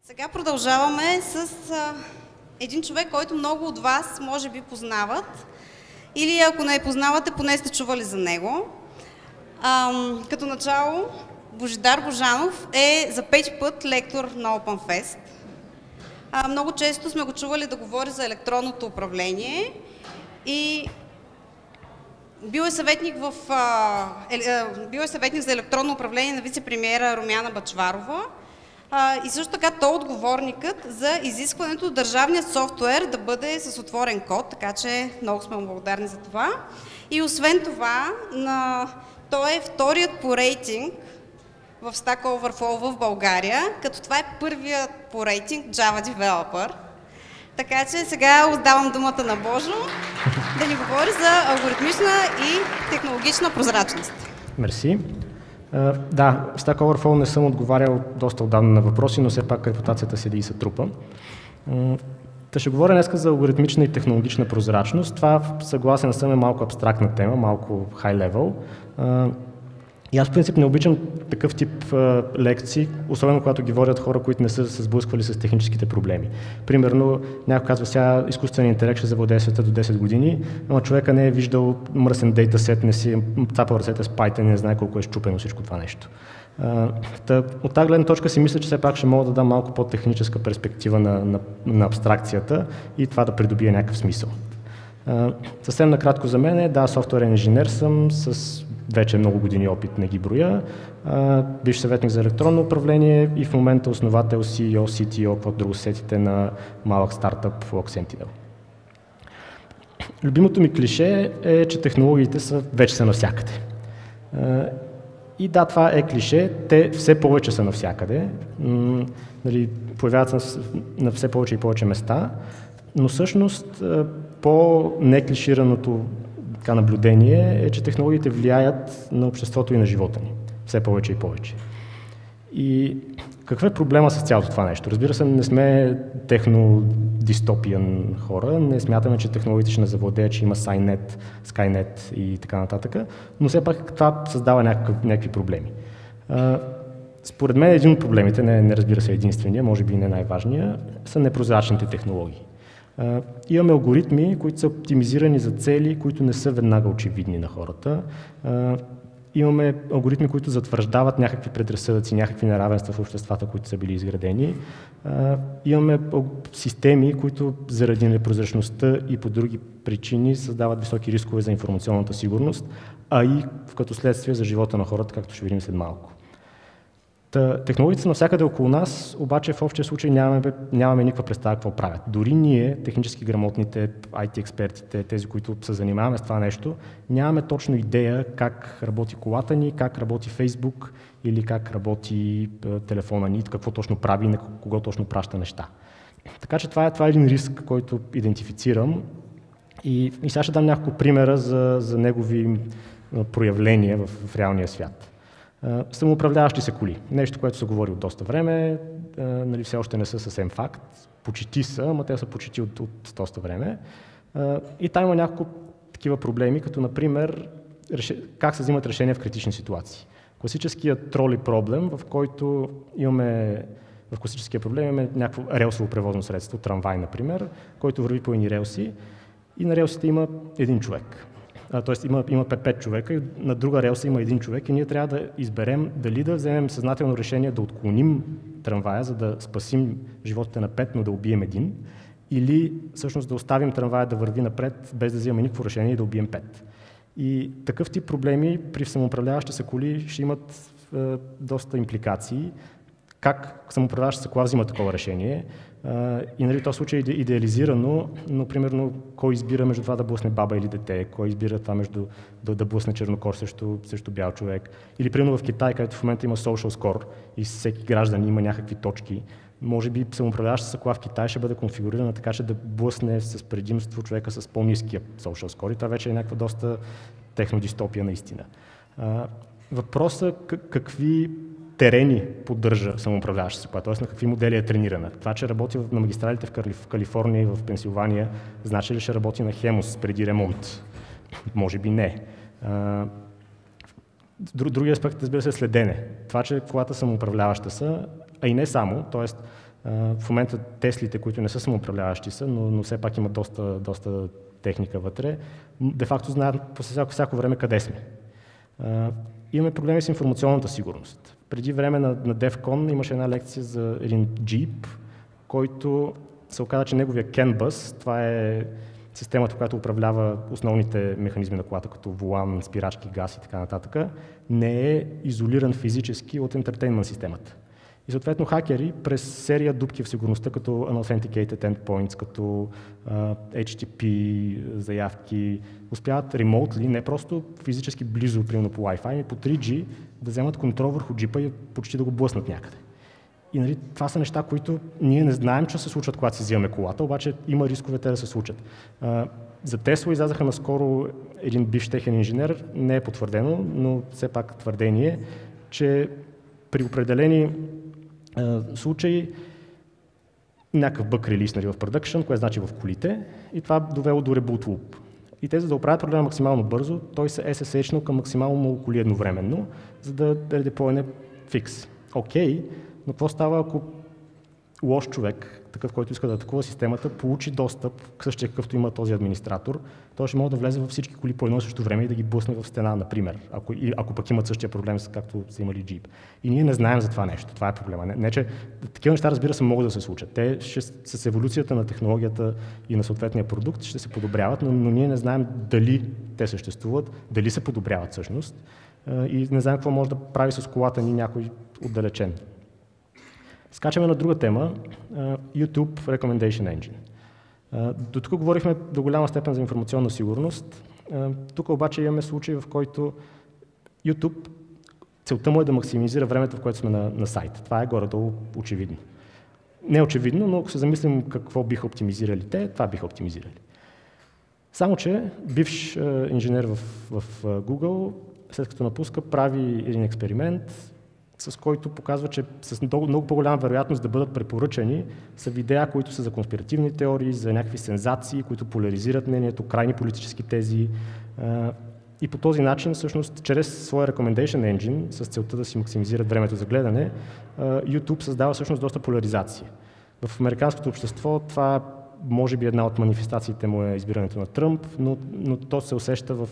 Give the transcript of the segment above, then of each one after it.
Сега продължаваме с един човек, който много от вас може би познават, или ако не познавате, поне сте чували за него. Като начало, Божидар Божанов е за 5 път лектор на OpenFest. Много често сме го чували да говори за електронното управление и бил е съветник за електронно управление на вице-премиера Румяна Бъчварова. И също така той е отговорникът за изискването държавният софтуер да бъде с отворен код, така че много сме му благодарни за това. И освен това, той е вторият по рейтинг в Stack Overflow в България, като това е първият по рейтинг Java Developer. Така че сега отдавам думата на Божо да ни говори за алгоритмична и технологична прозрачност. Мерси. Да, в Stack Overflow не съм отговарял доста отдавна на въпроси, но все пак репутацията седи и се трупа. Ще говоря днес за алгоритмична и технологична прозрачност. Това, съгласен съм, е малко абстрактна тема, малко high level. И аз в принцип не обичам такъв тип лекции, особено когато ги водят хора, които не са се сблъсквали с техническите проблеми. Примерно, някой казва, сега изкуственият интелект ще завладее света до 10 години, но човека не е виждал мръсен дейтасет, не си цапал ръцете с Python, не знае колко е счупено всичко това нещо. От тази гледна точка си мисля, че все пак ще мога да дам малко по-техническа перспектива на абстракцията и това да придобие някакъв смисъл. Съвсем накратко за мен, да, софтуерен инженер съм с вече много години опит, не ги броя. Бивш съветник за електронно управление и в момента основател CEO, CTO, каквото друго сетите на малък стартъп Log Sentinel. Любимото ми клише е, че технологиите вече са навсякъде. И да, това е клише, те все повече са навсякъде, появяват се на все повече и повече места, но всъщност по-неклишираното наблюдение е, че технологиите влияят на обществото и на живота ни. Все повече и повече. И какъв е проблема с цялото това нещо? Разбира се, не сме технодистопиан хора, не смятаме, че технологиите ще не завладеят, че има Skynet и така нататък, но все пак това създава някакви проблеми. Според мен един от проблемите, не разбира се единствения, може би и не най-важния, са непрозрачните технологии. Имаме алгоритми, които са оптимизирани за цели, които не са веднага очевидни на хората. Имаме алгоритми, които затвърждават някакви предразсъдъци, някакви неравенства в обществата, които са били изградени. Имаме системи, които заради непрозрачността и по други причини създават високи рискове за информационната сигурност, а и като следствие за живота на хората, както ще видим след малко. Технологиите са навсякъде около нас, обаче в общия случай нямаме никаква представа какво правят. Дори ние, технически грамотните, IT експертите, тези, които се занимаваме с това нещо, нямаме точно идея как работи колата ни, как работи Фейсбук или как работи телефона ни, какво точно прави и на кого точно праща неща. Така че това е един риск, който идентифицирам и сега ще дам няколко примера за негови проявления в реалния свят. Самоуправляващи се коли. Нещо, което се говори от доста време, все още не са съвсем факт. Почти са, но те са почти от доста време. И там има няколко такива проблеми, като например как се взимат решения в критични ситуации. Класическият троли проблем, в който имаме някакво релсово превозно средство, трамвай, например, който върви по едни релси и на релсите има един човек. Тоест има 5 човека и на друга релса има един човек и ние трябва да изберем дали да вземем съзнателно решение да отклоним трамвая, за да спасим животите на 5, но да убием един, или всъщност да оставим трамвая да върви напред, без да вземем никакво решение и да убием 5. И такъв тип проблеми при самоуправляващи се коли ще имат доста импликации. Как самоуправляваща се кола взима такова решение? И в този случай е идеализирано, но примерно кой избира между това да блъсне баба или дете, кой избира това между да блъсне чернокож срещу бял човек. Или примерно в Китай, където в момента има social score и всеки граждан има някакви точки. Може би самоуправляваща се кола в Китай ще бъде конфигурирана така, че да блъсне с предимство човека с по-ниския social score и това вече е някаква доста технодистопия наистина. Въпросът какви терени поддържа самоуправляваща се кола, т.е. на какви модели е тренирана. Това, че работи на магистралите в Калифорния и в Пенсилвания, значи ли ще работи на Хемус преди ремонт? Може би не. Другия аспект, разбира се, е следене. Това, че колата самоуправляваща са, а и не само, т.е. В момента Теслите, които не са самоуправляващи са, но все пак имат доста техника вътре, де-факто знаят по всяко време къде сме. Имаме проблеми с информационната сигурност. Преди време на DEF CON имаше една лекция за един Jeep, който се оказа, че неговия CAN bus, това е системата, която управлява основните механизми на колата, като волан, спирачки, газ и така нататък, не е изолиран физически от ентертейнмент системата. И съответно хакери през серия дупки в сигурността, като Unauthenticated Endpoints, като HTTP заявки, успяват ремоутли, не просто физически близо, примерно по Wi-Fi, ами по 3G, да вземат контрол върху джипа и почти да го блъснат някъде. И нали, това са неща, които ние не знаем, че се случват, когато си взимаме колата, обаче има рискове те да се случат. За Тесла излязаха наскоро един бивш техен инженер, не е потвърдено, но все пак твърдение, че при определени случаи някакъв бък релиз в продъкшн, което значи в колите, и това довело до reboot loop. И те, за да оправят проблема максимално бързо, той се SSH-нал към максимално много коли едновременно, за да редеплойне фикс. Окей, но какво става, ако лош човек, такъв, който иска да атакува системата, получи достъп, същия какъвто има този администратор, той ще може да влезе във всички коли по едно също време и да ги блъсне в стена, например, ако пък имат същия проблем, както са имали Jeep. И ние не знаем за това нещо, това е проблема. Не, че такива неща, разбира се, могат да се случат. Те с еволюцията на технологията и на съответния продукт ще се подобряват, но ние не знаем дали те съществуват, дали се подобряват всъщност и не знаем какво може да прави с колата ни някой отдалечен. Скачаме на друга тема, YouTube Recommendation Engine. До тук говорихме до голяма степен за информационна сигурност. Тук обаче имаме случай, в който YouTube, целта му е да максимизира времето, в което сме на сайт. Това е горе-долу очевидно. Не очевидно, но ако се замислим какво биха оптимизирали те, това биха оптимизирали. Само че бивш инженер в Google, след като напуска, прави един експеримент, с който показва, че с много по-голяма вероятност да бъдат препоръчани са видеа, които са за конспиративни теории, за някакви сензации, които поляризират мнението, крайни политически тези. И по този начин, всъщност, чрез своя recommendation engine, с целта да си максимизират времето за гледане, YouTube създава всъщност доста поляризация. В американското общество това може би една от манифестациите му е избирането на Тръмп, но то се усеща в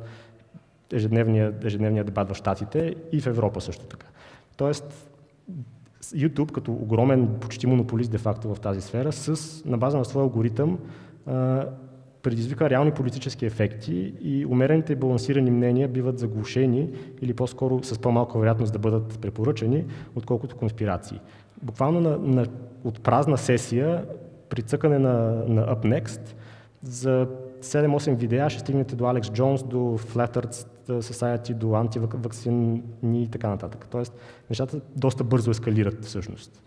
ежедневния дебат в Щатите и в Европа също така. Тоест, YouTube като огромен, почти монополист де-факто в тази сфера, на база на своя алгоритъм предизвика реални политически ефекти и умерените и балансирани мнения биват заглушени или по-скоро с по-малка вероятност да бъдат препоръчани, отколкото конспирации. Буквално от празна сесия, при цъкане на Up Next, за 7-8 видеа ще стигнете до Алекс Джонс, до Flat Earth Society, до антиваксини и така нататък. Тоест, нещата доста бързо ескалират всъщност.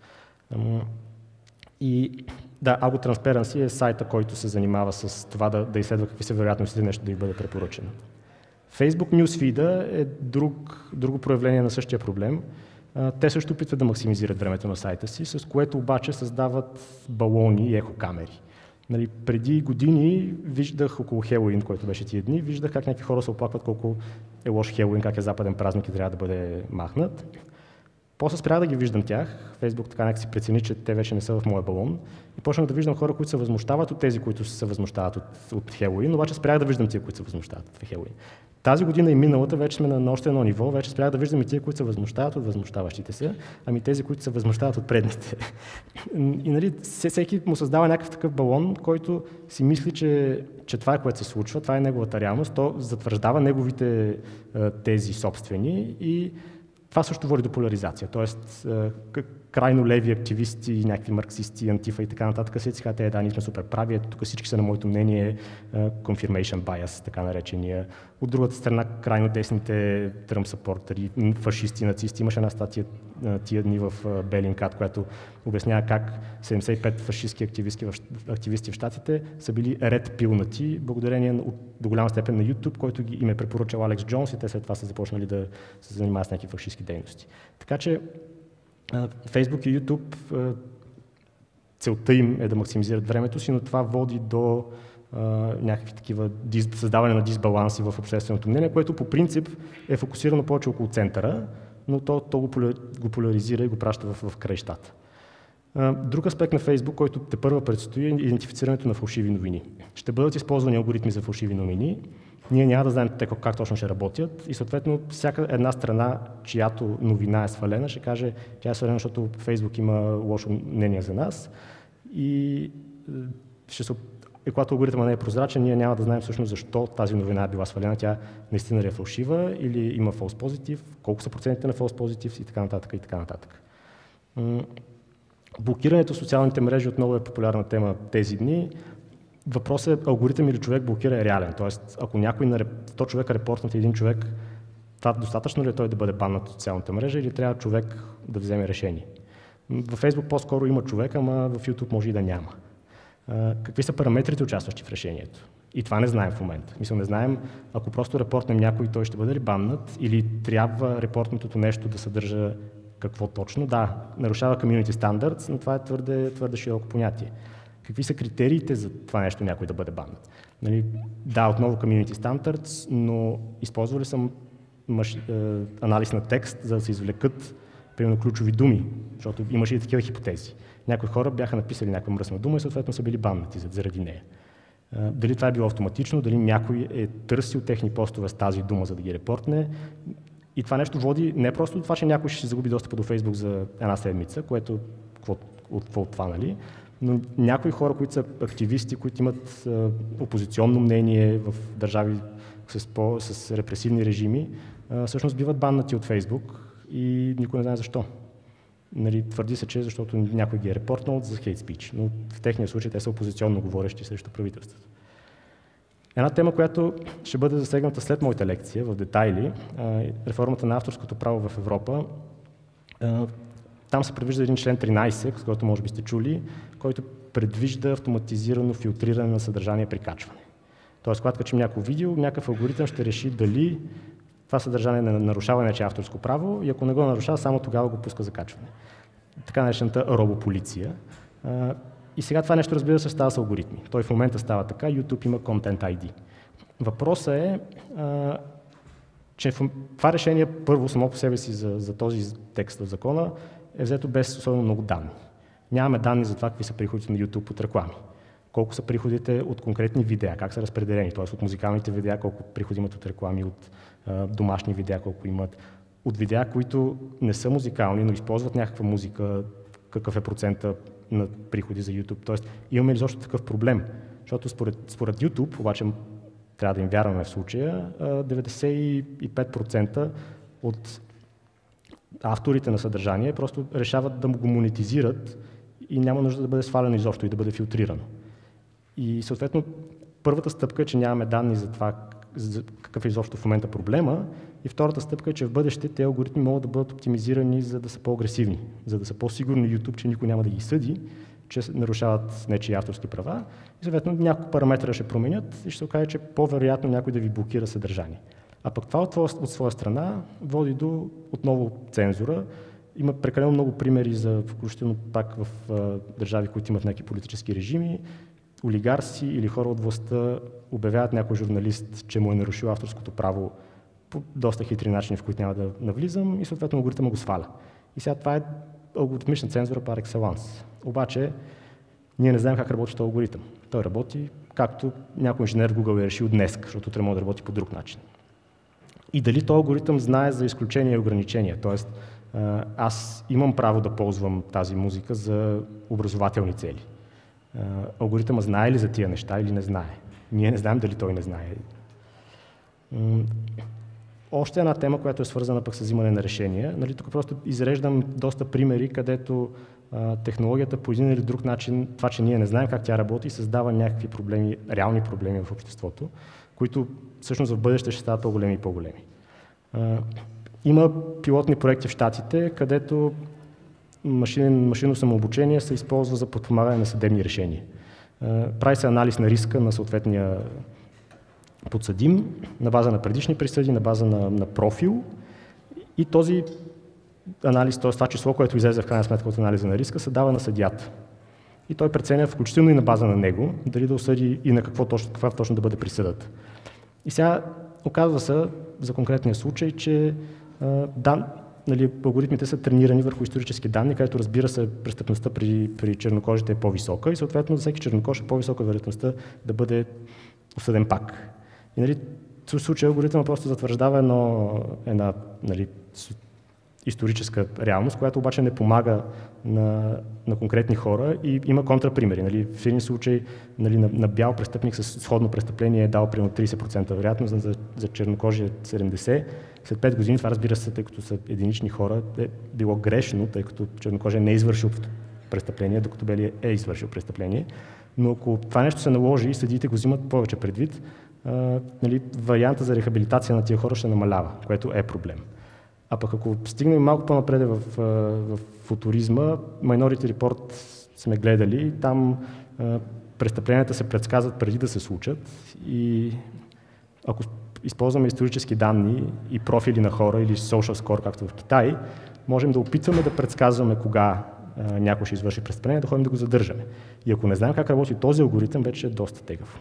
И да, Algo Transparency е сайта, който се занимава с това да изследва какви са вероятностите нещо да й бъде препоръчено. Facebook Newsfeed е друго проявление на същия проблем. Те също опитват да максимизират времето на сайта си, с което обаче създават балони и ехокамери. Нали, преди години виждах около Хелуин, който беше тия дни, виждах как някакви хора се оплакват колко е лош Хелуин, как е западен празник и трябва да бъде махнат. После спрях да ги виждам тях, Фейсбук така някак си прецени, че те вече не са в моя балон и почнах да виждам хора, които се възмущават от тези, които се възмущават от Хелуин, обаче спрях да виждам тия, които се възмущават от Хелуин. Тази година и миналата вече сме на още едно ниво, вече спрях да виждам и тия, които се възмущават от възмущаващите се, ами тези, които се възмущават от предните. И нали, всеки му създава някакъв такъв балон, който си мисли, че това е което се случва, това е неговата реалност, то затвърждава неговите тези собствени и това също води до поляризация, т.е. крайно леви активисти, някакви марксисти, антифа и така нататък, си казват, да, ние сме супер прави, тук всички са на моето мнение, confirmation bias, така наречения. От другата страна, крайно десните Тръмп съпортери, фашисти, нацисти. Имаше една статия тия дни в Белинкат, която обяснява как 75 фашистски активисти в Щатите са били редпилнати, благодарение до голяма степен на YouTube, който им е препоръчал Алекс Джонс и те след това са започнали да се занимават с някакви фашистски дейности. Така че Facebook и YouTube, целта им е да максимизират времето си, но това води до някакви такива създаване на дисбаланси в общественото мнение, което по принцип е фокусирано повече около центъра, но то го поляризира и го праща в краищата. Друг аспект на Facebook, който тепърва предстои, е идентифицирането на фалшиви новини. Ще бъдат използвани алгоритми за фалшиви новини. Ние няма да знаем как точно ще работят и съответно всяка една страна, чиято новина е свалена, ще каже, тя е свалена, защото Facebook има лошо мнение за нас и когато алгоритъмът не е прозрачен, ние няма да знаем всъщност защо тази новина е била свалена, тя наистина ли е фалшива или има false positive, колко са процентите на false positive и така нататък и така нататък. Блокирането в социалните мрежи отново е популярна тема тези дни. Въпросът е алгоритъм или човек блокира е реален. Тоест, ако някой 100 човека репортнат един човек, това достатъчно ли е той да бъде баннат от социалната мрежа или трябва човек да вземе решение? В Facebook по-скоро има човек, ама в YouTube може и да няма. Какви са параметрите, участващи в решението? И това не знаем в момента. Не знаем, ако просто репортнем някой, той ще бъде ли баннат или трябва репортнатото нещо да съдържа какво точно? Да, нарушава community standards, но това е твърде широко понятие. Какви са критериите за това нещо някой да бъде баннат? Да, отново community standards, но използвали съм анализ на текст, за да се извлекат примерно ключови думи, защото имаше и такива хипотези. Някои хора бяха написали някаква мръсна дума и съответно са били баннати заради нея. Дали това е било автоматично, дали някой е търсил техни постове с тази дума, за да ги репортне. И това нещо води не просто до това, че някой ще загуби достъпа до Facebook за една седмица, което от това, нали? Но някои хора, които са активисти, които имат опозиционно мнение в държави с репресивни режими, всъщност биват баннати от Facebook и никой не знае защо. Твърди се, че защото някой ги е репортнал за хейт спич, но в техния случай те са опозиционно говорещи срещу правителството. Една тема, която ще бъде засегната след моята лекция в детайли, реформата на авторското право в Европа. Там се предвижда един член 13, с който може би сте чули, който предвижда автоматизирано филтриране на съдържание при качване. Тоест, когато качим някакво видео, някакъв алгоритъм ще реши дали това съдържание не нарушава нечие авторско право и ако не го нарушава, само тогава го пуска за качване. Така наречената робополиция. И сега това нещо, разбира се, става с алгоритми. Той в момента става така, YouTube има Content ID. Въпросът е, че това решение първо само по себе си за този текст от закона е взето без особено много данни. Нямаме данни за това какви са приходите на YouTube от реклами. Колко са приходите от конкретни видеа, как са разпределени, т.е. от музикалните видеа, колко приходи имат от реклами, от домашни видеа, колко имат, от видеа, които не са музикални, но използват някаква музика, какъв е процента на приходи за YouTube. Тоест, имаме ли изобщо такъв проблем? Защото според YouTube, обаче трябва да им вярваме в случая, 95% от авторите на съдържание просто решават да го монетизират и няма нужда да бъде свалено изобщо и да бъде филтрирано. И съответно, първата стъпка е, че нямаме данни за това какъв е изобщо в момента проблема и втората стъпка е, че в бъдеще тези алгоритми могат да бъдат оптимизирани, за да са по-агресивни, за да са по-сигурни YouTube, че никой няма да ги съди, че нарушават нечии авторски права и съответно няколко параметра ще променят и ще се окаже, че по-вероятно някой да ви блокира съдържание. А пък това от своя страна води до отново цензура. Има прекалено много примери за, включително пак в държави, които имат някакви политически режими, олигарси или хора от властта обявяват някой журналист, че му е нарушил авторското право по доста хитри начини, в които няма да навлизам и съответно алгоритъмът го сваля. И сега това е алгоритмична цензура par excellence. Обаче ние не знаем как работи този алгоритъм. Той работи както някой инженер в Google е решил днес, защото утре може да работи по друг начин. И дали този алгоритъм знае за изключения и ограничения, т.е. аз имам право да ползвам тази музика за образователни цели. Алгоритъмът знае ли за тия неща или не знае? Ние не знаем дали той не знае. Още една тема, която е свързана пък с взимане на решения. Тук просто изреждам доста примери, където технологията по един или друг начин, това, че ние не знаем как тя работи, създава някакви проблеми, реални проблеми в обществото, които всъщност в бъдеще ще стават по-големи и по-големи. Има пилотни проекти в Щатите, където машинно самообучение се използва за подпомагане на съдебни решения. Прави се анализ на риска на съответния подсъдим, на база на предишни присъди, на база на профил и този анализ, т.е. това число, което излезе в крайна сметка от анализа на риска, се дава на съдията. И той преценя, включително и на база на него, дали да осъди и на каква точно да бъде присъдата. И сега оказва се за конкретния случай, че нали, алгоритмите са тренирани върху исторически данни, където разбира се престъпността при чернокожите е по-висока и съответно за всеки чернокож е по-висока вероятността да бъде осъден пак. И нали, в случая алгоритъмът просто затвърждава една нали, историческа реалност, която обаче не помага на конкретни хора и има контрапримери. Нали. В един случай нали, на бял престъпник с сходно престъпление е дал примерно 30% вероятност, за чернокожи е 70%. След 5 години това, разбира се, тъй като са единични хора, е било грешно, тъй като чернокожия не е извършил престъпление, докато белият е извършил престъпление. Но ако това нещо се наложи и съдиите го взимат повече предвид, нали, варианта за рехабилитация на тия хора ще намалява, което е проблем. А пък ако стигнем малко по-напред в футуризма, Minority Report сме гледали, там престъпленията се предсказват преди да се случат и ако използваме исторически данни и профили на хора или social score, както в Китай, можем да опитваме да предсказваме кога някой ще извърши престъпление, да ходим да го задържаме. И ако не знаем как работи този алгоритъм, вече е доста тегъв.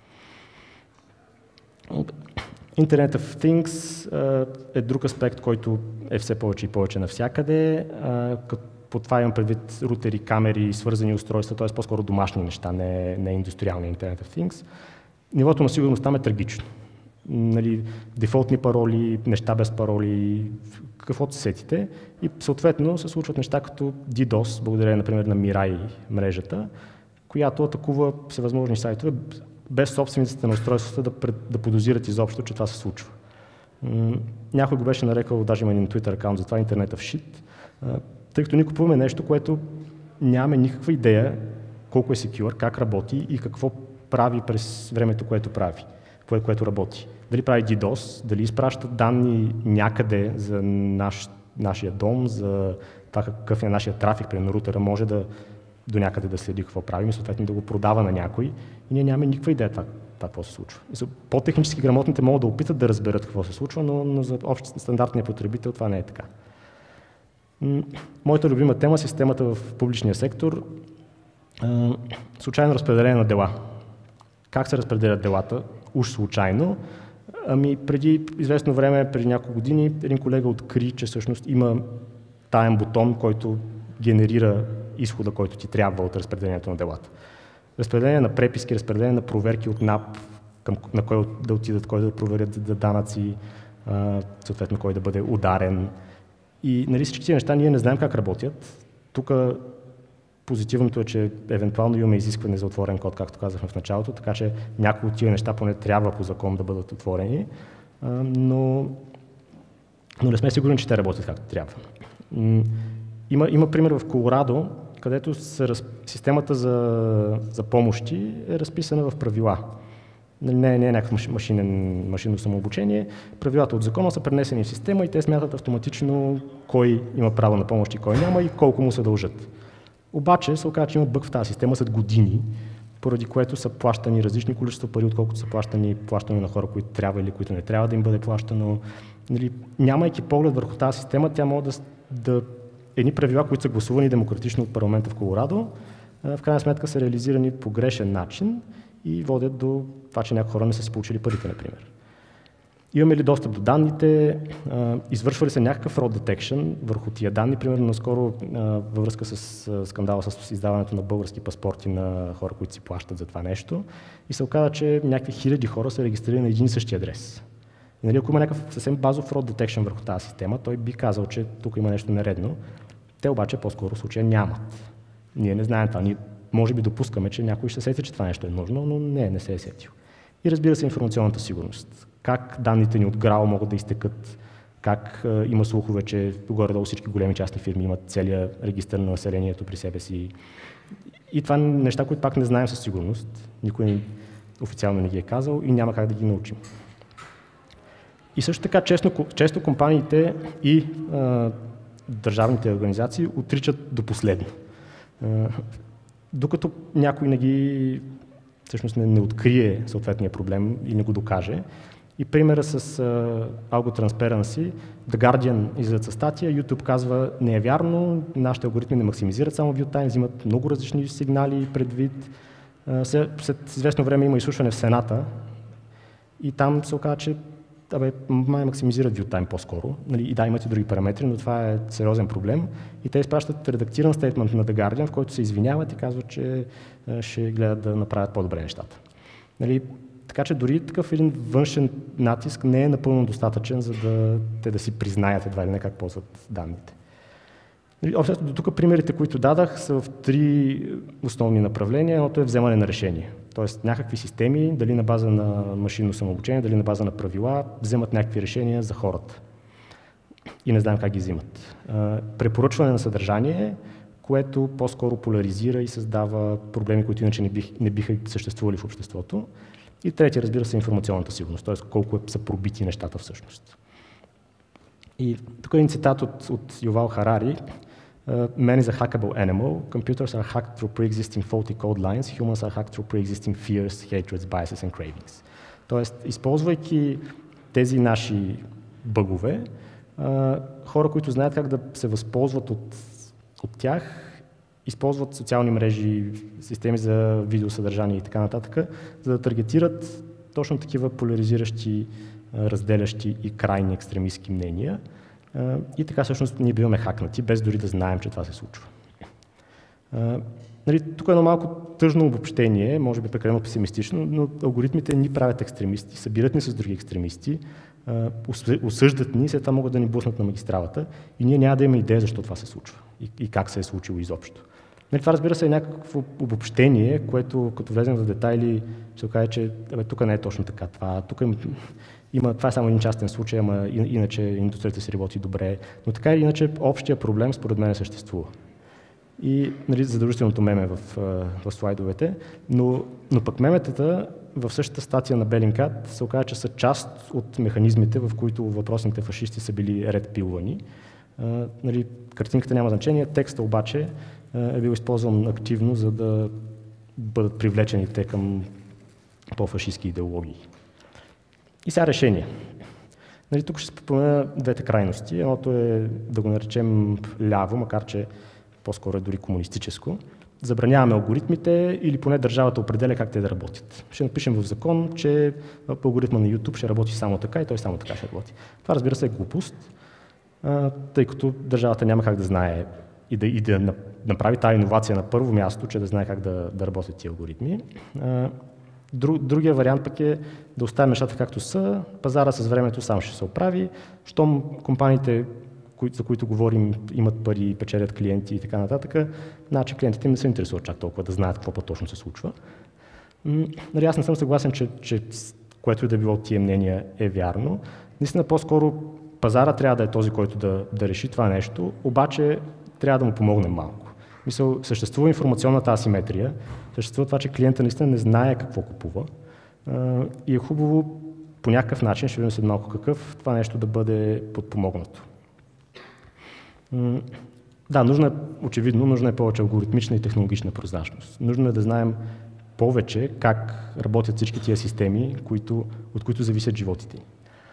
Internet of Things е друг аспект, който е все повече и повече навсякъде. По това имам предвид рутери, камери, свързани устройства, т.е. по-скоро домашни неща, не индустриални Internet of Things. Нивото на сигурност там е трагично. Нали, дефолтни пароли, неща без пароли, каквото се сетите. И съответно се случват неща като DDoS, благодарение, например, на Mirai мрежата, която атакува всевъзможни сайтове, без собствениците на устройствата да подозират изобщо, че това се случва. Някой го беше нарекал, даже има един Twitter акаунт за това, Internet of Shit, тъй като ние купуваме нещо, което нямаме никаква идея колко е secure, как работи и какво прави през времето, което работи. Дали прави DDoS, дали изпраща данни някъде за нашия дом, за това какъв е нашия трафик, примерно рутера може до някъде да следи какво правим и съответно да го продава на някой и ние нямаме никаква идея това какво се случва. По-технически грамотните могат да опитат да разберат какво се случва, но за стандартния потребител това не е така. Моята любима тема е системата в публичния сектор. Случайно разпределение на дела. Как се разпределят делата? Уж случайно. Преди известно време, преди няколко години, един колега откри, че всъщност има таен бутон, който генерира изхода, който ти трябва от разпределението на делата. Разпределение на преписки, разпределение на проверки от НАП, на кой да отидат, кой да проверят данъци, съответно кой да бъде ударен. И нали, всички тези неща ние не знаем как работят. Тук позитивното е, че евентуално имаме изискване за отворен код, както казахме в началото, така че някои от тия неща поне трябва по закон да бъдат отворени, но не сме сигурни, че те работят както трябва. Има пример в Колорадо, където системата за помощи е разписана в правила. Не е някакво машинно самообучение. Правилата от закона са пренесени в система и те смятат автоматично кой има право на помощ и кой няма и колко му се дължат. Обаче се оказа, че има бъг в тази система след години, поради което са плащани различни количества пари, отколкото са плащани на хора, които трябва или които не трябва да им бъде плащано. Нали, нямайки поглед върху тази система, тя може да едни правила, които са гласувани демократично от парламента в Колорадо, в крайна сметка са реализирани по грешен начин и водят до това, че някои хора не са си получили парите, например. Имаме ли достъп до данните? Извършва ли се някакъв fraud detection върху тия данни? Примерно, наскоро във връзка с скандала с издаването на български паспорти на хора, които си плащат за това нещо. И се оказа, че някакви хиляди хора са регистрирани на един и същи адрес. И, нали, ако има някакъв съвсем базов fraud detection върху тази система, той би казал, че тук има нещо нередно. Те обаче по-скоро в случая нямат. Ние не знаем това. Ние може би допускаме, че някой ще се сети, че това нещо е нужно, но не се е сетил. И разбира се, информационната сигурност. Как данните ни от ГРАО могат да изтекат, как има слухове, че горе-долу всички големи частни фирми имат целият регистър на населението при себе си. И това неща, които пак не знаем със сигурност. Никой официално не ги е казал и няма как да ги научим. И също така често компаниите и държавните организации отричат до последно. Докато някой всъщност не открие съответния проблем и не го докаже. И примера с Algo Transparency, The Guardian излизат със статия, YouTube казва, не е вярно, нашите алгоритми не максимизират само view time, взимат много различни сигнали предвид. След известно време има изслушване в Сената и там се оказа, че май максимизират view time по-скоро. Нали, и да, имат и други параметри, но това е сериозен проблем. И те изпращат редактиран стейтмент на The Guardian, в който се извиняват и казват, че ще гледат да направят по-добре нещата. Нали, така че дори такъв един външен натиск не е напълно достатъчен, за да те да си признаят едва ли не как ползват данните. Общо до тук примерите, които дадах, са в 3 основни направления. Едното е вземане на решение. Тоест някакви системи, дали на база на машинно самообучение, дали на база на правила, вземат някакви решения за хората. И не знаем как ги взимат. Препоръчване на съдържание, което по-скоро поляризира и създава проблеми, които иначе не биха съществували в обществото. И трети, разбира се, информационната сигурност, т.е. колко са пробити нещата всъщност. И тук е един цитат от Ювал Харари. Man is a hackable animal. Computers are hacked through pre-existing faulty code lines. Humans are hacked through pre-existing fears, hatreds, biases and cravings. Тоест, използвайки тези наши бъгове, хора, които знаят как да се възползват от тях, използват социални мрежи, системи за видеосъдържание и така нататък, за да таргетират точно такива поляризиращи, разделящи и крайни екстремистски мнения. И така всъщност ние биваме хакнати, без дори да знаем, че това се случва. Нали, тук е едно малко тъжно обобщение, може би прекалено песимистично, но алгоритмите ни правят екстремисти, събират ни с други екстремисти, осъждат ни, след това могат да ни блъснат на магистралата и ние няма да имаме идея защо това се случва и как се е случило изобщо. Нали, това, разбира се, е някакво обобщение, което като влезем в детайли ще се окаже, че тук не е точно така. Това е само един частен случай, ама иначе индустрията си работи добре, но така или иначе общия проблем според мен съществува. И нали, задължителното меме в слайдовете, но пък меметата в същата статия на Bellingcat се оказа, че са част от механизмите, в които въпросните фашисти са били редпилвани. Нали, картинката няма значение, текста обаче е бил използван активно, за да бъдат привлечени те към по-фашистски идеологии. И сега решение. Нали, тук ще спомена двете крайности. Едното е да го наречем ляво, макар че по-скоро е дори комунистическо. Забраняваме алгоритмите или поне държавата определя как те да работят. Ще напишем в закон, че алгоритма на YouTube ще работи само така и той само така ще работи. Това, разбира се, е глупост, тъй като държавата няма как да знае и да направи тази иновация на първо място, че да знае как да работят тези алгоритми. Другия вариант пък е да оставим нещата както са, пазара с времето сам ще се оправи, щом компаниите, за които говорим, имат пари, печелят клиенти и така нататък, значи клиентите им не се интересуват чак толкова да знаят какво точно се случва. Нали, аз не съм съгласен, че което и да било от тия мнения е вярно. Наистина по-скоро пазара трябва да е този, който да реши това нещо, обаче трябва да му помогнем малко. Мисъл, съществува информационната асиметрия, съществува това, че клиента наистина не знае какво купува и е хубаво по някакъв начин, ще видим след малко какъв, това нещо да бъде подпомогнато. Да, нужна е повече алгоритмична и технологична прозрачност. Нужно е да знаем повече как работят всички тия системи, от които зависят животите ни.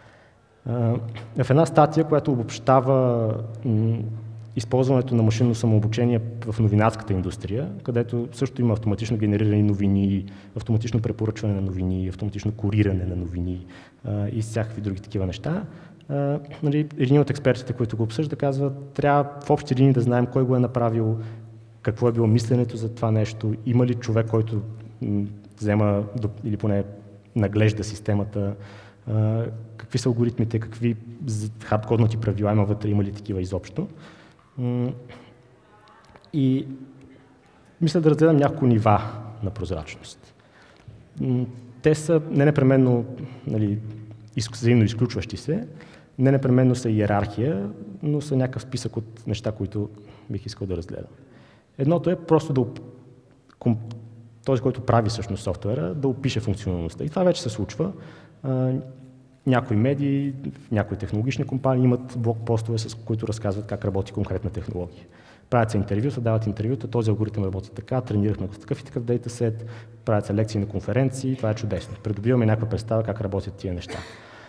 В една статия, която обобщава използването на машинно самообучение в новинарската индустрия, където също има автоматично генерирани новини, автоматично препоръчване на новини, автоматично куриране на новини и всякакви други такива неща. Нали, един от експертите, които го обсъжда, казва, трябва в общи линии да знаем кой го е направил, какво е било мисленето за това нещо, има ли човек, който взема или поне наглежда системата, какви са алгоритмите, какви хардкоднати правила има вътре, има ли такива изобщо. И мисля да разгледам няколко нива на прозрачност. Те са не непременно взаимно изключващи се, не непременно са иерархия, но са някакъв списък от неща, които бих искал да разгледам. Едното е просто този, който прави всъщност софтуера, да опише функционалността. И това вече се случва. Някои медии, някои технологични компании имат блокпостове, с които разказват как работи конкретна технология. Правят се интервюта, дават интервюта, този алгоритъм работи така, тренирахме го с такъв и такъв дейтасет, правят се лекции на конференции, това е чудесно. Придобиваме някаква представа как работят тия неща.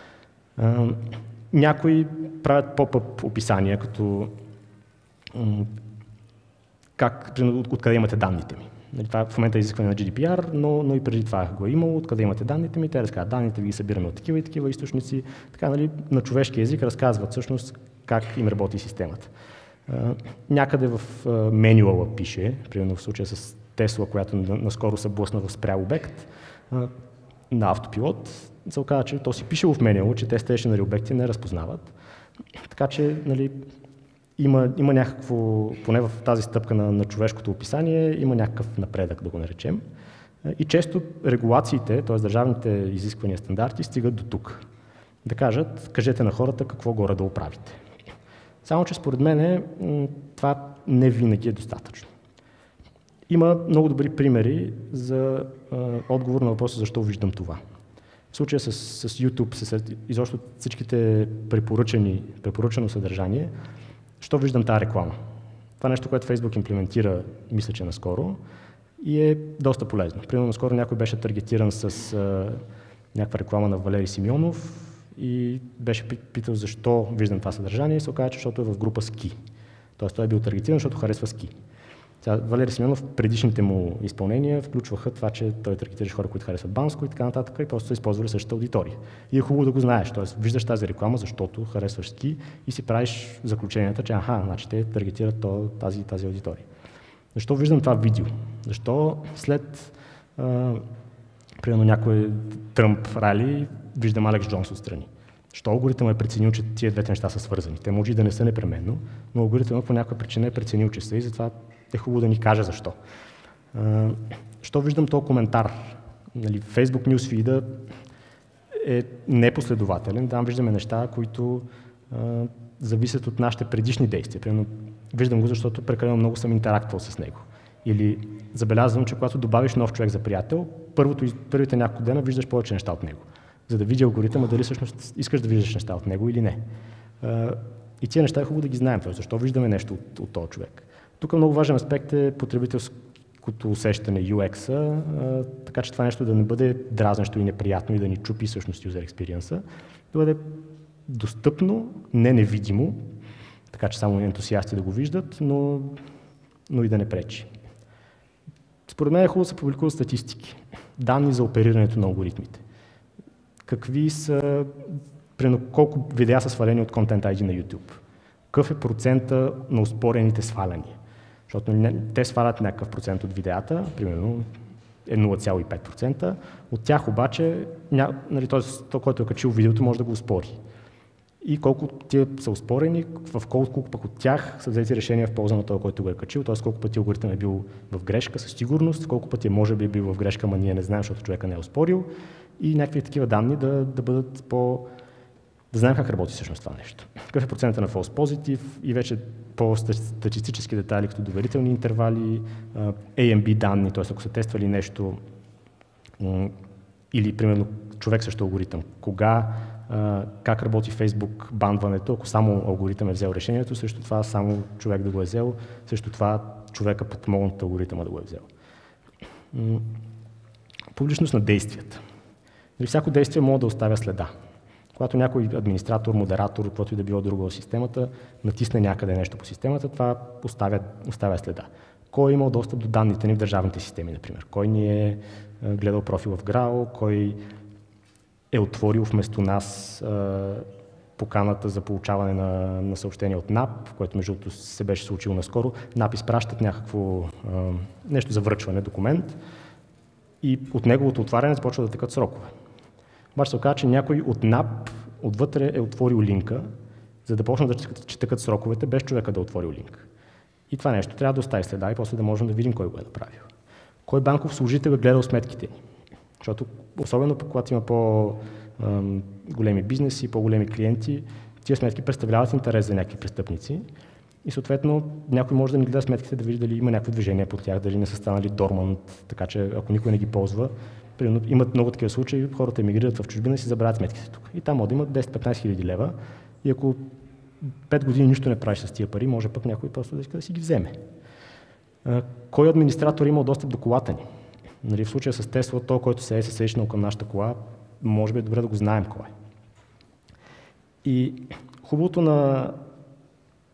Някои правят поп-ъп описания, като откъде имате данните ми. Нали, това в момента е изискване на GDPR, но и преди това го е имало. Откъде имате данните ми? Те разказват, данните ви ги събираме от такива и такива източници. Така, нали, на човешки език разказват всъщност как им работи системата. Някъде в менюала пише, примерно в случая с Тесла, която наскоро се блъсна в спрял обект на автопилот, се оказа, че то си пише в менюала, че те стационарни обекти не разпознават. Така че, нали, има някакво, поне в тази стъпка на човешкото описание, има някакъв напредък, да го наречем. И често регулациите, т.е. държавните изисквания, стандарти, стигат до тук. Да кажат, кажете на хората какво горе да оправите. Само че според мен това не винаги е достатъчно. Има много добри примери за отговор на въпроса защо виждам това. В случая с YouTube, изобщо всичките препоръчано съдържание, що виждам тази реклама. Това е нещо, което Facebook имплементира, мисля, че наскоро, и е доста полезно. Примерно, наскоро някой беше таргетиран с някаква реклама на Валери Симеонов и беше питал защо виждам това съдържание и се оказа, защото е в група ски. Тоест той е бил таргетиран, защото харесва ски. Валери Симеонов, предишните му изпълнения включваха това, че той таргетираше хора, които харесват Банско и така нататък, и просто са използвали същата аудитория. И е хубаво да го знаеш, т.е. виждаш тази реклама, защото харесваш ски и си правиш заключенията, че значи те таргетират тази аудитория. Защо виждам това видео? Защо след примерно някой Тръмп рали виждам Алекс Джонс отстрани? Защо алгоритъмът е преценил, че тия двете неща са свързани? Те може и да не са непременно, но алгоритъмът по някаква причина е преценил, че са и затова е хубаво да ни каже защо. Що виждам този коментар? Нали, Facebook Newsfeed е непоследователен. Там виждаме неща, които зависят от нашите предишни действия. Примерно, виждам го, защото прекалено много съм интерактвал с него. Или забелязвам, че когато добавиш нов човек за приятел, първите няколко дена виждаш повече неща от него. За да види алгоритъма, дали всъщност искаш да виждаш неща от него или не. И тия неща е хубаво да ги знаем. Защо виждаме нещо от този човек? Тук много важен аспект е потребителското усещане, UX-а, така че това нещо да не бъде дразнещо и неприятно и да ни чупи всъщност user experience-а, да бъде достъпно, не невидимо, така че само ентусиасти да го виждат, но и да не пречи. Според мен е хубаво да се публикуват статистики, данни за оперирането на алгоритмите. Какви са, примерно колко видеа са свалени от Content ID на YouTube? Какъв е процента на успорените сваляния? Защото те свалят някакъв процент от видеята, примерно е 0,5%. От тях обаче, нали, той, който е качил видеото, може да го успори. И колко тия са успорени, в колко пък от тях са взети решения в полза на този, който го е качил, т.е. колко пъти алгоритъм е бил в грешка със сигурност, колко пъти може би е бил в грешка, ама ние не знаем, защото човека не е успорил, и някакви такива данни да бъдат да знаем как работи всъщност това нещо. Какъв е процентът на false positive и вече по-статистически детайли, като доверителни интервали, A&B данни, т.е. ако са тествали нещо или примерно човек срещу алгоритъм, кога, как работи Facebook бандването, ако само алгоритъм е взел решението, срещу това само човек да го е взел, срещу това човека подпомогнат алгоритъма да го е взел. Публичност на действията. Всяко действие може да оставя следа. Когато някой администратор, модератор, каквото и да било друго в системата, натисне някъде нещо по системата, това оставя следа. Кой е имал достъп до данните ни в държавните системи, например? Кой ни е гледал профила в ГРАО, кой е отворил вместо нас поканата за получаване на съобщения от НАП, което между другото се беше случило наскоро. НАП изпращат някакво нещо за връчване, документ, и от неговото отваряне започва да текат срокове. Обаче се оказа, че някой от НАП отвътре е отворил линка, за да почне да текат сроковете, без човека да е отворил линк. И това нещо трябва да остави следа и после да можем да видим кой го е направил. Кой банков служител е гледал сметките ни? Защото особено когато има по-големи бизнеси, по-големи клиенти, тия сметки представляват интерес за някакви престъпници и съответно някой може да ни гледа сметките, да види дали има някакво движение по тях, дали не са станали дормант, така че ако никой не ги ползва, примерно имат много такива случаи, хората емигрират в чужбина и си забравят сметките тук. И там може да имат 10-15 хиляди лева и ако 5 години нищо не правиш с тия пари, може пък някой просто да иска да си ги вземе. Кой администратор е имал достъп до колата ни? Нали, в случая с Тесла, той, който се е сещнал към нашата кола, може би е добре да го знаем кой е. И хубавото на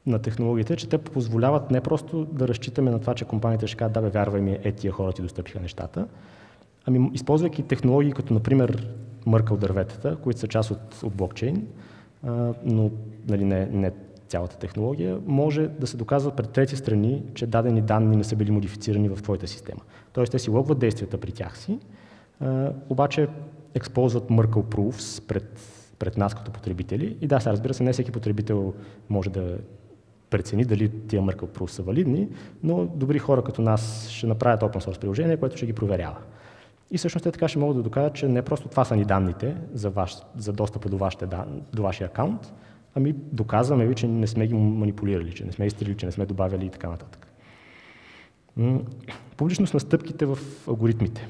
на технологиите е, че те позволяват не просто да разчитаме на това, че компаниите ще кажат, да бе, вярвай ми, тия хора ти достъпиха нещата, ами използвайки технологии като, например, мъркъл дърветата, които са част от блокчейн, но нали, не цялата технология, може да се доказва пред трети страни, че дадени данни не са били модифицирани в твоята система. Тоест, те си логват действията при тях си, обаче използват Merkle Proofs пред нас като потребители. И да, сега разбира се, не всеки потребител може да прецени дали тия Merkle Proofs са валидни, но добри хора като нас ще направят open source приложение, което ще ги проверява. И всъщност те така ще могат да докажат, че не просто това са ни данните за достъпа до вашия акаунт, ами доказваме ви, че не сме ги манипулирали, че не сме изтрили, че не сме добавили и така нататък. Публичност на стъпките в алгоритмите.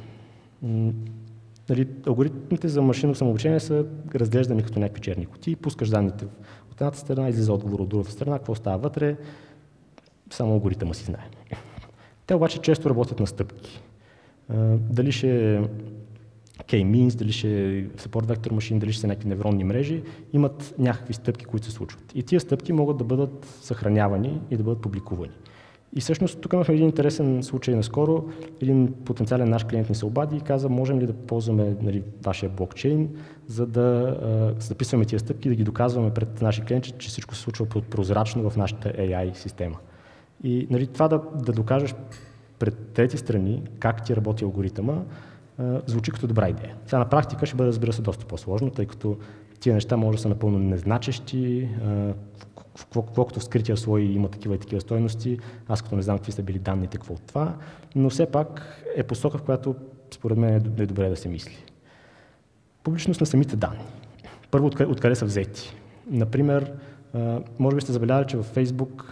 Алгоритмите за машинно самообучение са разглеждани като някакви черни кутии, пускаш данните от едната страна, излиза отговор от другата страна, какво става вътре, само алгоритъма си знае. Те обаче често работят на стъпки. Дали ще е K-means, дали ще е support vector machine, дали ще са някакви невронни мрежи, имат някакви стъпки, които се случват. И тия стъпки могат да бъдат съхранявани и да бъдат публикувани. И всъщност тук имахме един интересен случай наскоро. Един потенциален наш клиент ни се обади и каза, можем ли да ползваме вашия блокчейн, за да записваме тия стъпки и да ги доказваме пред наши клиенти, че всичко се случва прозрачно в нашата AI система. И това да докажеш пред трети страни как ти работи алгоритъма, звучи като добра идея. Сега на практика ще бъде, разбира се, доста по-сложно, тъй като тия неща може да са напълно незначещи, колкото в скрития слой има такива и такива стойности, аз като не знам какви са били данните, какво от това, но все пак е посока, в която според мен е добре да се мисли. Публичност на самите данни. Първо, откъде са взети. Например, може би сте забелязали, че във Facebook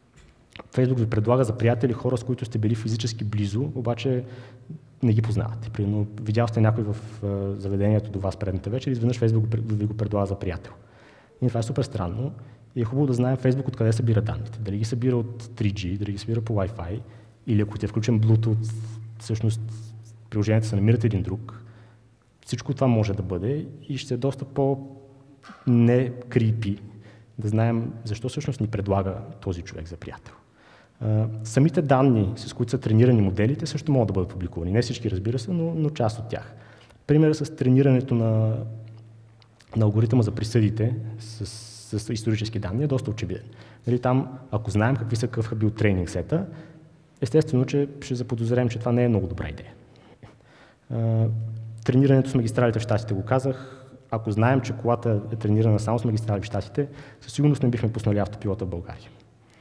ви предлага за приятели хора, с които сте били физически близо, обаче не ги познавате. Примерно, видял сте някой в заведението до вас предната вечер и изведнъж Facebook ви го предлага за приятел. И това е супер странно. И е хубаво да знаем Facebook откъде събира данните. Дали ги събира от 3G, дали ги събира по Wi-Fi, или ако ти е включен Bluetooth, всъщност приложенията се намират един друг. Всичко това може да бъде и ще е доста по-не-крипи да знаем защо всъщност ни предлага този човек за приятел. Самите данни, с които са тренирани моделите, също могат да бъдат публикувани. Не всички, разбира се, но част от тях. Примерът с тренирането на алгоритъма за присъдите с исторически данни е доста очевиден. Там, ако знаем какъв е бил тренинг сета, естествено, че ще заподозрем, че това не е много добра идея. Тренирането с магистралите в щатите го казах. Ако знаем, че колата е тренирана само с магистрали в щатите, със сигурност не бихме пуснали автопилота в България.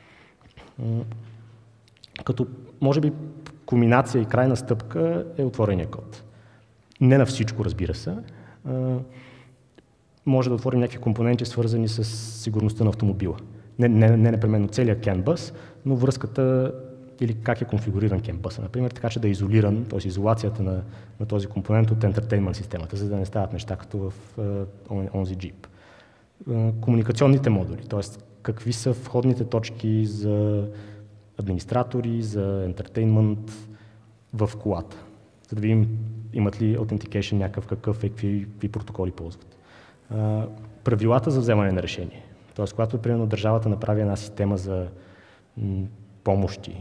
Като, може би, кулминация и крайна стъпка е отворения код. Не на всичко, разбира се. Може да отворим някакви компоненти, свързани с сигурността на автомобила. Не непременно целият CAN bus, но връзката или как е конфигуриран CAN bus, например, така че да е изолиран, т.е. изолацията на този компонент от entertainment системата, за да не стават неща като в онзи джип. Комуникационните модули, т.е. какви са входните точки за администратори, за entertainment в колата, за да видим имат ли authentication някакъв, какъв е, какви протоколи ползват. Правилата за вземане на решение. Т.е. когато, примерно, държавата направи една система за помощи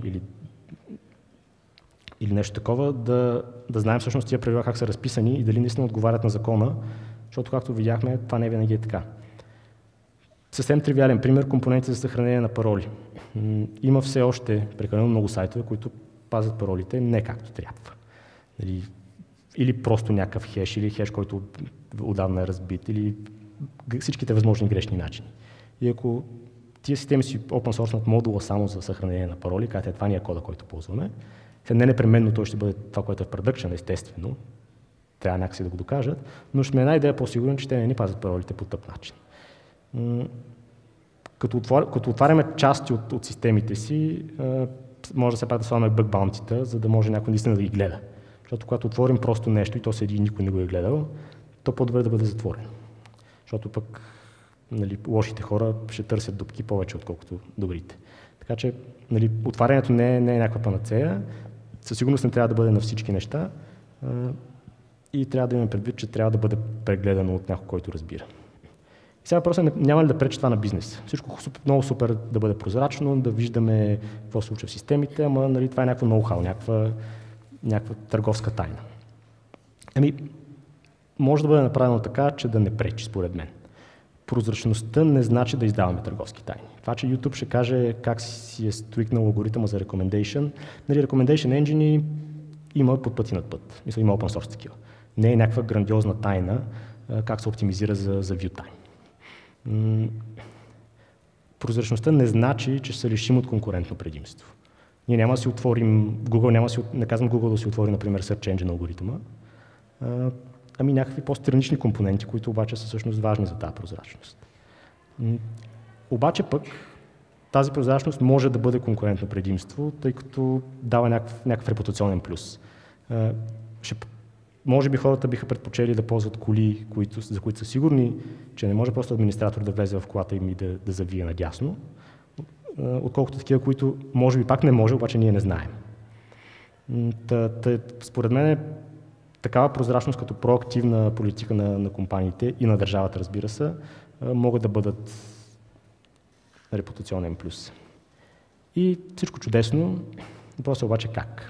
или нещо такова, да знаем всъщност тия правила как са разписани и дали наистина отговарят на закона, защото, както видяхме, това не винаги е така. Съвсем тривиален пример – компоненти за съхранение на пароли. Има все още прекалено много сайтове, които пазят паролите не както трябва. Или просто някакъв хеш, или хеш, който отдавна е разбит, или всичките възможни грешни начини. И ако тия системи си open source модула само за съхранение на пароли, казвате, това ни е кода, който ползваме, не непременно той ще бъде това, което е в production, естествено, трябва някакси да го докажат, но ще ме една идея по-сигурен, че те не ни пазят паролите по тъп начин. Като отваряме части от системите си, може да се пак да слагаме бъг баунтита, за да може някой наистина да ги гледа. Защото когато отворим просто нещо и то седи и никой не го е гледал, то по-добре да бъде затворено. Защото пък лошите хора ще търсят дупки повече, отколкото добрите. Така че отварянето не е някаква панацея, със сигурност не трябва да бъде на всички неща и трябва да имаме предвид, че трябва да бъде прегледано от някой, който разбира. Сега въпросът е няма ли да пречи това на бизнес. Всичко много супер да бъде прозрачно, да виждаме какво се случва в системите, ама нали, това е някакво ноу-хау, някаква търговска тайна. Може да бъде направено така, че да не пречи, според мен. Прозрачността не значи да издаваме търговски тайни. Това, че YouTube ще каже как си е твикнал алгоритъма за recommendation, нали, recommendation engine има под път и над път. Мисля, има open source такива. Не е някаква грандиозна тайна как се оптимизира за view time. Прозрачността не значи, че ще се лишим от конкурентно предимство. Ние няма да си отворим Google, не казвам Google да си отвори, например, Search Engine алгоритъма, ами някакви по-странични компоненти, които обаче са всъщност важни за тази прозрачност. Обаче пък тази прозрачност може да бъде конкурентно предимство, тъй като дава някакъв репутационен плюс. Може би хората биха предпочели да ползват коли, за които са сигурни, че не може просто администратор да влезе в колата им и да завие надясно, отколкото такива, които може би пак не може, обаче ние не знаем. Според мен такава прозрачност като проактивна политика на компаниите и на държавата, разбира се, могат да бъдат репутационен плюс. И всичко чудесно, въпросът е обаче как.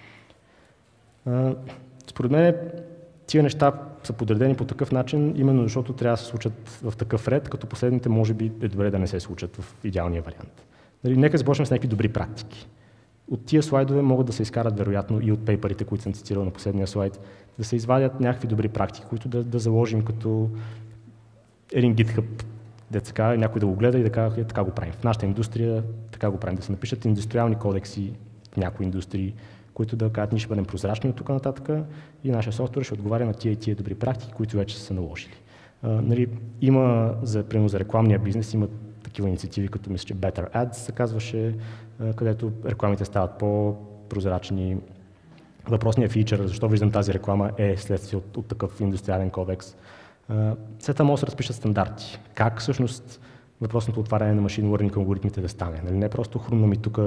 Според мен тия неща са подредени по такъв начин, именно защото трябва да се случат в такъв ред, като последните може би е добре да не се случат в идеалния вариант. Нали, нека започнем с някакви добри практики. От тия слайдове могат да се изкарат вероятно и от пейперите, които съм цитирал на последния слайд, да се извадят някакви добри практики, които да заложим като един GitHub, деца, някой да го гледа и да каже, така го правим. В нашата индустрия така го правим, да се напишат индустриални кодекси в някои индустрии, които да кажат, ние ще бъдем прозрачни от тук нататък и нашия софтуер ще отговаря на тия и тия добри практики, които вече са се наложили. Нали, има, примерно за рекламния бизнес, има такива инициативи, като мисля, че Better Ads се казваше, където рекламите стават по-прозрачни. Въпросният фичър, защо виждам тази реклама, е следствие от такъв индустриален кодекс. След това може да се разпишат стандарти. Как всъщност въпросното отваряне на машин learning алгоритмите да стане? Нали, не просто хрумна ми тук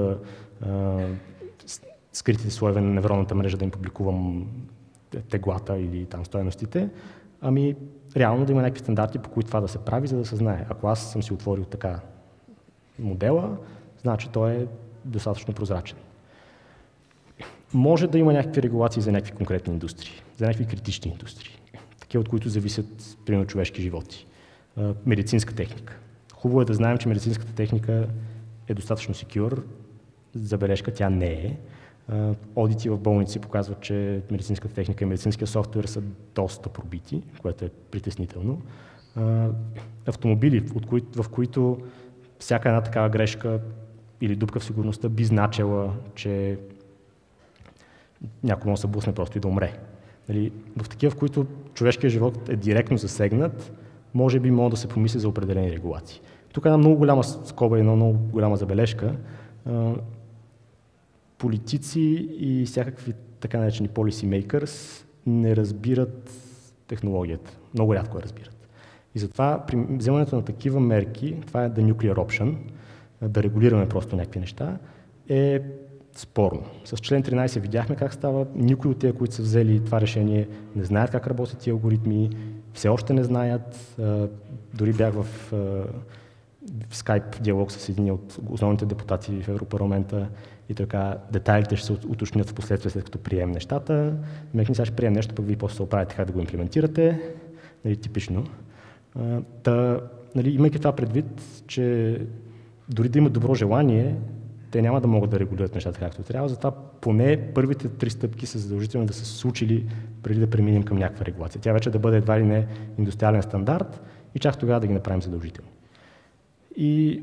скритите слоеве на невронната мрежа да им публикувам теглата или там стойностите, ами реално да има някакви стандарти, по които това да се прави, за да се знае. Ако аз съм си отворил така модела, значи той е достатъчно прозрачен. Може да има някакви регулации за някакви конкретни индустрии, за някакви критични индустрии, такива, от които зависят примерно човешки животи. Медицинска техника. Хубаво е да знаем, че медицинската техника е достатъчно secure, забележка тя не е. Одити в болници показват, че медицинската техника и медицинския софтуер са доста пробити, което е притеснително. Автомобили, в които всяка една такава грешка или дупка в сигурността би значила, че някой може да се блъсне просто и да умре. Нали, в такива, в които човешкият живот е директно засегнат, може би може да се помисли за определени регулации. Тук е една много голяма скоба и една много голяма забележка. Политици и всякакви така наречени policy makers не разбират технологията. Много рядко я разбират. И затова при вземането на такива мерки, това е the nuclear option, да регулираме просто някакви неща, е спорно. С член 13 видяхме как става. Никой от тези, които са взели това решение, не знаят как работят тия алгоритми, все още не знаят. Дори бях в Skype диалог с един от основните депутати в Европарламента и така детайлите ще се уточнят в последствие, след като приемем нещата. Мекни, сега ще приемем нещо, пък вие после се оправите как да го имплементирате. Нали, типично. Нали, имайки това предвид, че дори да има добро желание, те няма да могат да регулират нещата както трябва, затова поне първите 3 стъпки са задължително да са се случили преди да преминем към някаква регулация. Тя вече да бъде едва ли не индустриален стандарт и чак тогава да ги направим задължителни. И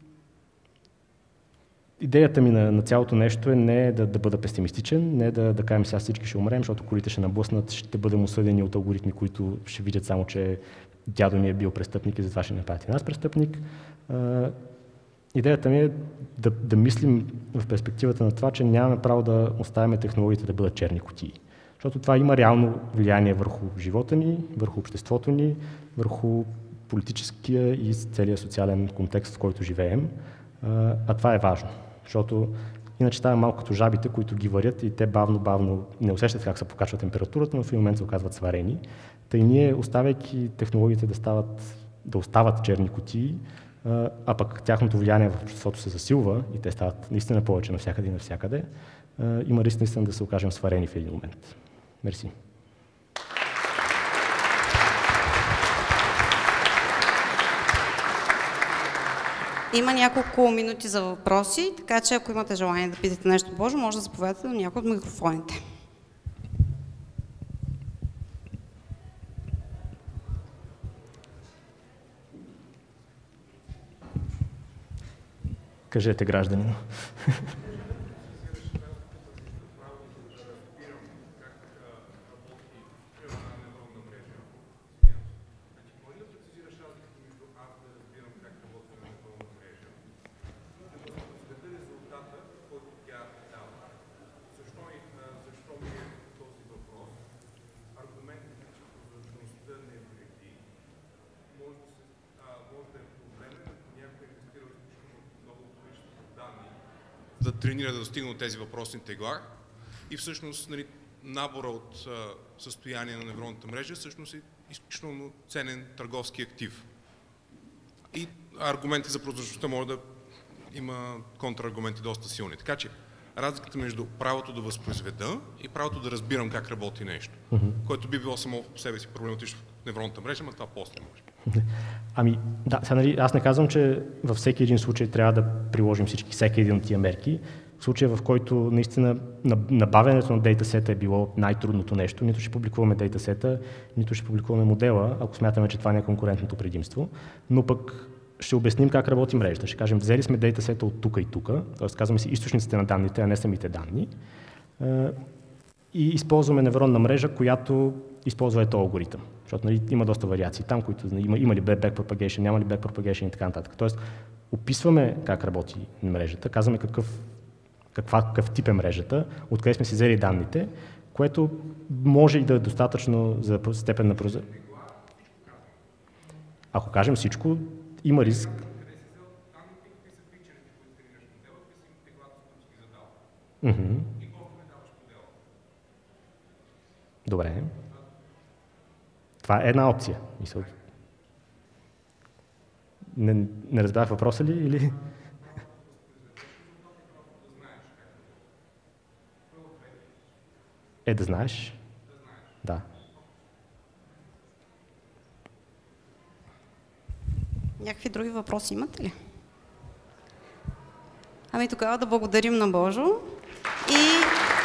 идеята ми на цялото нещо е не да бъда песимистичен, не да кажем сега всички ще умрем, защото колите ще наблъснат, ще бъдем осъдени от алгоритми, които ще видят само, че дядо ни е бил престъпник и затова ще направят и нас престъпник. Идеята ми е да мислим в перспективата на това, че нямаме право да оставяме технологиите да бъдат черни кутии. Защото това има реално влияние върху живота ни, върху обществото ни, върху политическия и целия социален контекст, в който живеем. А това е важно, защото иначе става малко като жабите, които ги варят и те бавно не усещат как се покачва температурата, но в един момент се оказват сварени. Тъй ние, оставяйки технологиите да стават да остават черни кутии, а пък тяхното влияние в обществото се засилва и те стават наистина повече навсякъде и навсякъде, има риск наистина да се окажем сварени в един момент. Мерси. Има няколко минути за въпроси, така че ако имате желание да питате нещо Божо, може да заповядате до някой от микрофоните. Кажете, гражданин. Да тренира да достигнат тези въпросни тегла и всъщност набора от състояние на невронната мрежа всъщност е изключително ценен търговски актив. И аргументи за прозрачността може да има контраргументи доста силни. Така че разликата между правото да възпроизведа и правото да разбирам как работи нещо, което би било само по себе си проблематично в невронната мрежа, но това после може. Ами, да, сега, аз не казвам, че във всеки един случай трябва да приложим всеки един от тия мерки. В случая, в който наистина набавянето на дейтасета е било най-трудното нещо, нито ще публикуваме дейтасета, нито ще публикуваме модела, ако смятаме, че това не е конкурентното предимство, но пък ще обясним как работи мрежата. Ще кажем, взели сме дейтасета от тук и тук, т.е. казваме си източниците на данните, а не самите данни, и използваме невронна мрежа, която използва този алгоритъм. Защото има доста вариации там, които има ли backpropagation, няма ли backpropagation и така нататък. Тоест, описваме как работи мрежата, казваме какъв тип е мрежата, откъде сме си взели данните, което може и да е достатъчно за степен на прозрачност. Ако кажем всичко, има риск. Добре. Това е една опция. Не разбрах въпроса ли или? Да знаеш? Да. Някакви други въпроси имате ли? Ами тогава да благодарим на Божо и